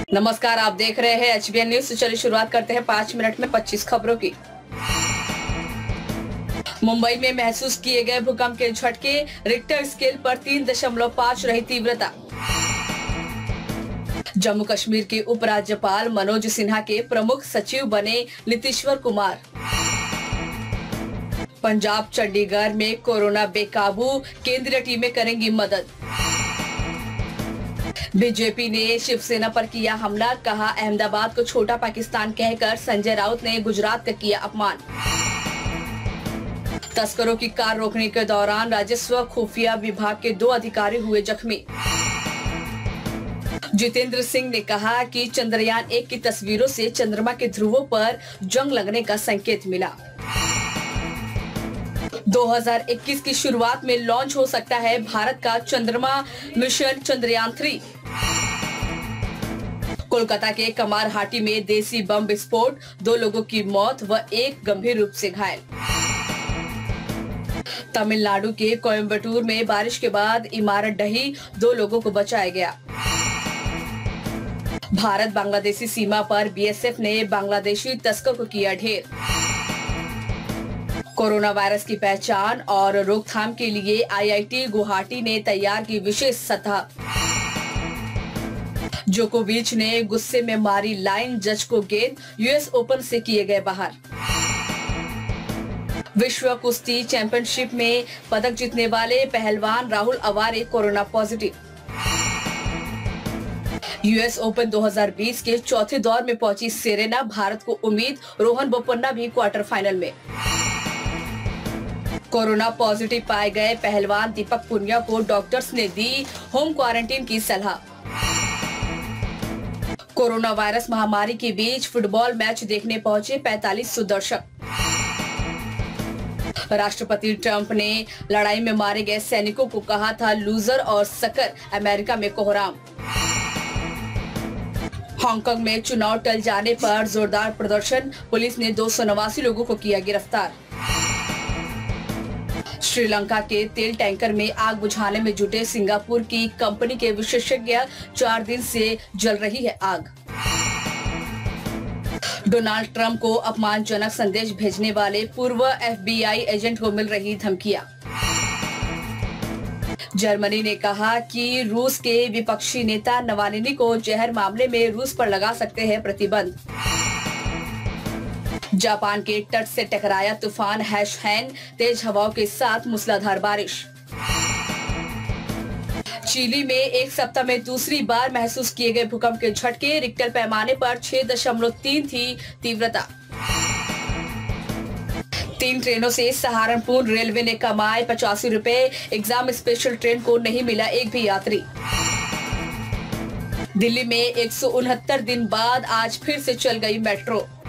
नमस्कार, आप देख रहे हैं HBN न्यूज। तो चलिए शुरुआत करते हैं 5 मिनट में 25 खबरों की। मुंबई में महसूस किए गए भूकंप के झटके, रिक्टर स्केल पर 3.5 रही तीव्रता। जम्मू कश्मीर के उपराज्यपाल मनोज सिन्हा के प्रमुख सचिव बने नीतीश्वर कुमार। पंजाब चंडीगढ़ में कोरोना बेकाबू, केंद्रीय टीमें करेंगी मदद। बीजेपी ने शिवसेना पर किया हमला, कहा अहमदाबाद को छोटा पाकिस्तान कहकर संजय राउत ने गुजरात का किया अपमान। तस्करों की कार रोकने के दौरान राजस्व खुफिया विभाग के 2 अधिकारी हुए जख्मी। जितेंद्र सिंह ने कहा कि चंद्रयान 1 की तस्वीरों से चंद्रमा के ध्रुवों पर जंग लगने का संकेत मिला। 2021 की शुरुआत में लॉन्च हो सकता है भारत का चंद्रमा मिशन चंद्रयान 3। कोलकाता के कमारहाटी में देसी बम विस्फोट, 2 लोगों की मौत व 1 गंभीर रूप से घायल। तमिलनाडु के कोयम्बटूर में बारिश के बाद इमारत ढही, 2 लोगों को बचाया गया। भारत बांग्लादेशी सीमा पर BSF ने बांग्लादेशी तस्कर को किया ढेर। कोरोना वायरस की पहचान और रोकथाम के लिए IIT गुवाहाटी ने तैयार की विशेष सतह। जोकोविच ने गुस्से में मारी लाइन, जज को गेंद, US ओपन से किए गए बाहर। विश्व कुश्ती चैंपियनशिप में पदक जीतने वाले पहलवान Rahul Aware corona positive. US open 2020 के चौथे दौर में पहुंची सेरेना, भारत को उम्मीद, रोहन बोपन्ना भी क्वार्टर फाइनल में। कोरोना पॉजिटिव पाए गए पहलवान दीपक पुनिया को डॉक्टर्स ने दी होम क्वारंटीन की सलाह। कोरोना वायरस महामारी के बीच फुटबॉल मैच देखने पहुंचे 4500 दर्शक। राष्ट्रपति ट्रंप ने लड़ाई में मारे गए सैनिकों को कहा था लूजर और सकर, अमेरिका में कोहराम। हांगकांग में चुनाव टल जाने पर जोरदार प्रदर्शन, पुलिस ने 289 लोगों को किया गिरफ्तार। श्रीलंका के तेल टैंकर में आग बुझाने में जुटे सिंगापुर की कंपनी के विशेषज्ञ, 4 दिन से जल रही है आग। डोनाल्ड ट्रंप को अपमानजनक संदेश भेजने वाले पूर्व FBI एजेंट को मिल रही धमकियां। जर्मनी ने कहा कि रूस के विपक्षी नेता नवालिनी को जहर मामले में रूस पर लगा सकते हैं प्रतिबंध। जापान के तट से टकराया तूफान हैन, तेज हवाओं के साथ मूसलाधार बारिश। चिली में एक सप्ताह में दूसरी बार महसूस किए गए भूकंप के झटके, रिक्टर पैमाने पर 6.3 थी तीव्रता। 3 ट्रेनों से सहारनपुर रेलवे ने कमाए 85 रुपए, एग्जाम स्पेशल ट्रेन को नहीं मिला एक भी यात्री। दिल्ली में 169 दिन बाद आज फिर से चल गई मेट्रो।